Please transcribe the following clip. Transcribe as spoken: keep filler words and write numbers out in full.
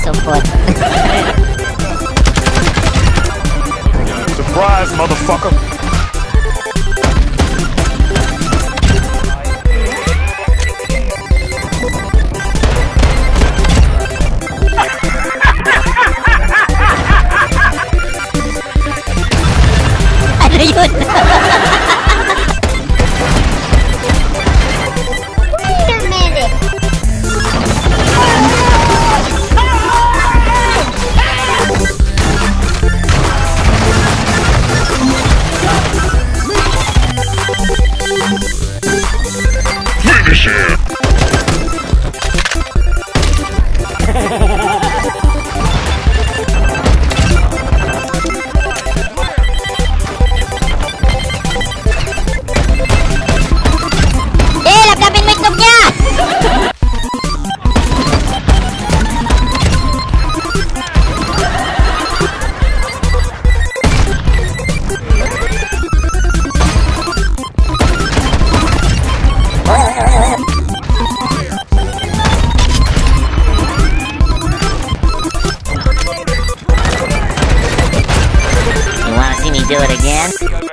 so forth. Surprise, motherfucker! Ano yun? Wait a minute. Finish it! Eh, laplapin mo itlog niya! You wanna see me do it again?